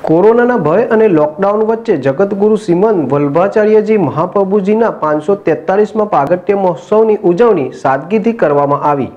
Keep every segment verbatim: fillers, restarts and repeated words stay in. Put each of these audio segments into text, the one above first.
કોરોનાના ભય અને લોકડાઉન વચ્ચે જગતગુરુ શ્રીમદ વલ્લભાચાર્યજી મહાપ્રભુજીના પાંચસો તેતાલીસમાં પ્રાગટ્ય મહોત્સવની ઉજવણી સાદગીથી કરવામાં આવી।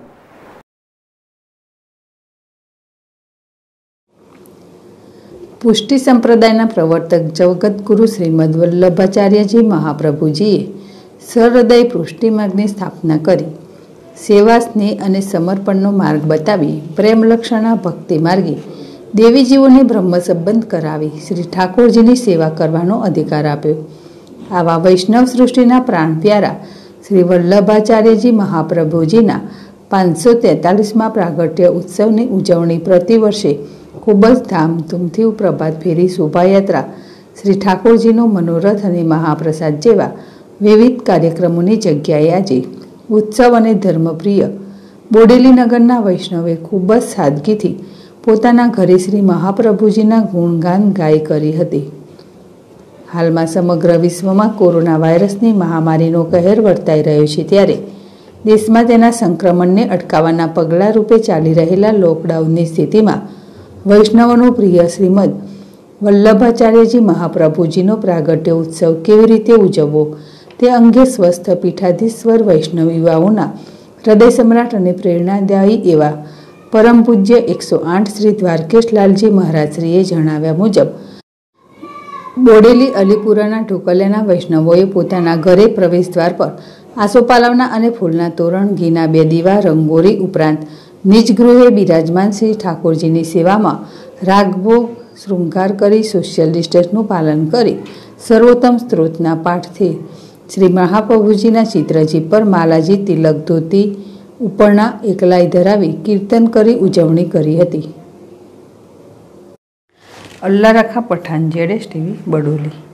પુષ્ટિ સંપ્રદાયના પ્રવર્તક જગતગુરુ શ્રીમદ વલ્લભાચાર્યજી મહાપ્રભુજીએ સહૃદય પુષ્ટિ માર્ગની સ્થાપના કરી સેવા, સ્નેહ અને સમર્પણનો માર્ગ બતાવી પ્રેમલક્ષણા ભક્તિ માર્ગે દેવીજીઓને બ્રહ્મ સંબંધ કરાવી શ્રી ઠાકોરજીની સેવા કરવાનો અધિકાર આપ્યો। આવા વૈષ્ણવ સૃષ્ટિના પ્રાણ પ્યારા શ્રી વલ્લભાચાર્યજી મહાપ્રભુજીના પાંચસો તેતાલીસમાં પ્રાગટ્ય ઉત્સવની ઉજવણી પ્રતિવર્ષે ખૂબ જ ધામધૂમથી પ્રભાત ફેરી, શોભાયાત્રા, શ્રી ઠાકોરજીનો મનોરથ અને મહાપ્રસાદ જેવા વિવિધ કાર્યક્રમોની જગ્યાએ આજે ઉત્સવ અને ધર્મપ્રિય બોડેલી નગરના વૈષ્ણવે ખૂબ જ સાદગીથી પોતાના ઘરે શ્રી મહાપ્રભુજીના ગુણગાન ગાય કરી હતી। હાલમાં સમગ્ર વિશ્વમાં કોરોના વાયરસની મહામારીનો કહેર વર્તાઈ રહ્યો છે, ત્યારે દેશમાં તેના સંક્રમણને અટકાવવાના પગલાં રૂપે ચાલી રહેલા લોકડાઉનની સ્થિતિમાં વૈષ્ણવનો પ્રિય શ્રીમદ વલ્લભાચાર્યજી મહાપ્રભુજીનો પ્રાગટ્ય ઉત્સવ કેવી રીતે ઉજવવો તે અંગે સ્વસ્થ પીઠાધીશ્વર વૈષ્ણવ યુવાઓના હૃદય સમ્રાટ અને પ્રેરણાદાયી એવા પરમ પૂજ્ય એકસો આઠ શ્રી દ્વારકેશલાલજી મહારાજશ્રીએ જણાવ્યા મુજબ બોડેલી અલીપુરાના ઢોકલિયાના વૈષ્ણવોએ પોતાના ઘરે પ્રવેશદ્વાર પર આસોપાલવના અને ફૂલના તોરણ, ઘીના બે દીવા, રંગોળી ઉપરાંત નિજ ગૃહે બિરાજમાન શ્રી ઠાકોરજીની સેવામાં રાગભોગ શૃંગાર કરી સોશિયલ ડિસ્ટન્સનું પાલન કરી સર્વોત્તમ સ્ત્રોતના પાઠથી શ્રી મહાપ્રભુજીના ચિત્રજી પર માલાજી, તિલક, ધોતી, ઉપરના એકલાઈ ધરાવી કીર્તન કરી ઉજવણી કરી હતી। અલ્લાહ રાખા પઠાણ, જેડેશ ટીવી, બડોલી।